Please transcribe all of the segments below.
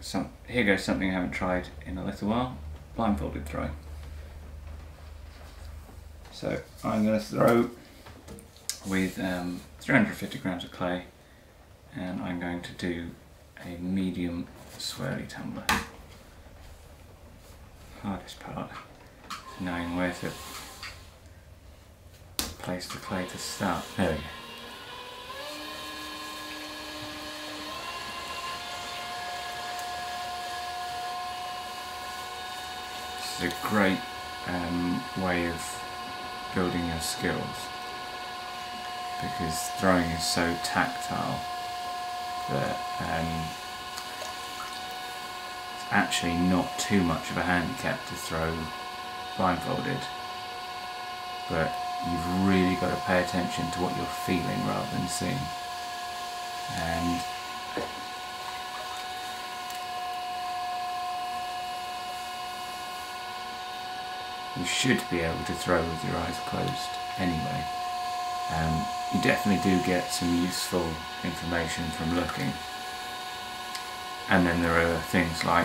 here goes something I haven't tried in a little while, blindfolded throwing. So I'm going to throw with 350 grams of clay, and I'm going to do a medium swirly tumbler. Hardest part is knowing where to place the clay to start. There we go. This is a great way of building your skills, because throwing is so tactile that it's actually not too much of a handicap to throw blindfolded, but you've really got to pay attention to what you're feeling rather than seeing. And you should be able to throw with your eyes closed anyway. You definitely do get some useful information from looking. And then there are things like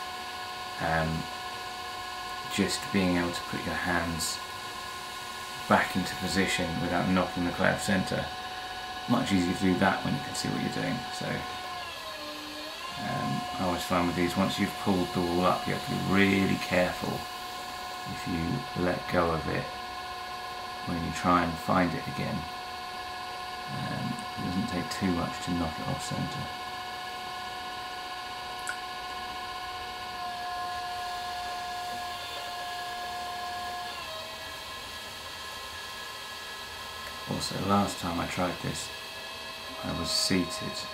just being able to put your hands back into position without knocking the clay off centre. Much easier to do that when you can see what you're doing. So I always find with these, once you've pulled the wall up, you have to be really careful if you let go of it when you try and find it again. It doesn't take too much to knock it off centre. Also, last time I tried this, I was seated,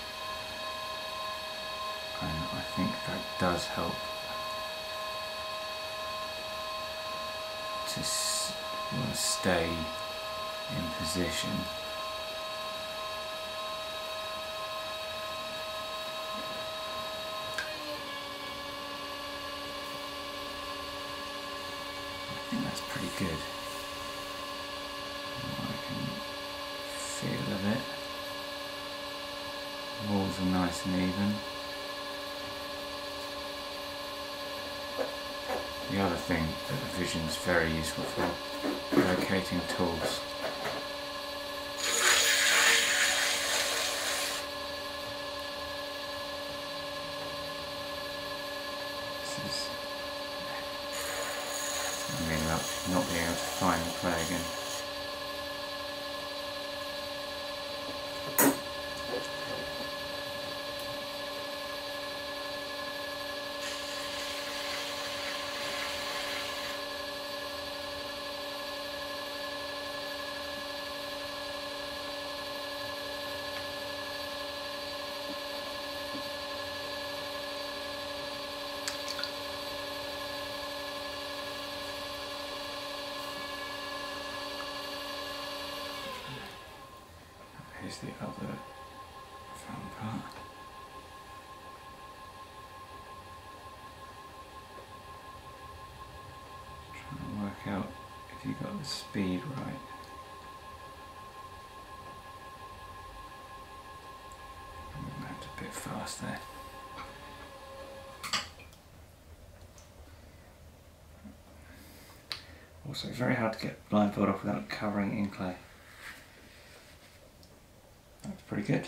and I think that does help to stay in position. I think that's pretty good. I can feel of it. The walls are nice and even. The other thing that the vision is very useful for, locating tools. This is something about not being able to find the clay again. Here's the other fun part. Trying to work out if you got the speed right. I went a bit fast there. Also, very hard to get blindfold off without covering in clay. That's pretty good.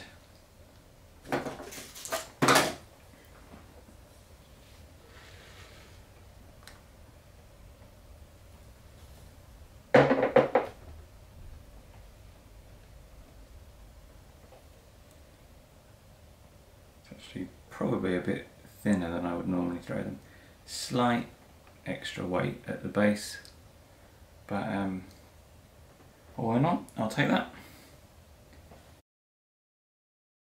It's actually probably a bit thinner than I would normally throw them. Slight extra weight at the base, but why not? I'll take that.